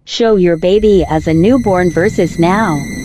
Show your baby as a newborn versus now.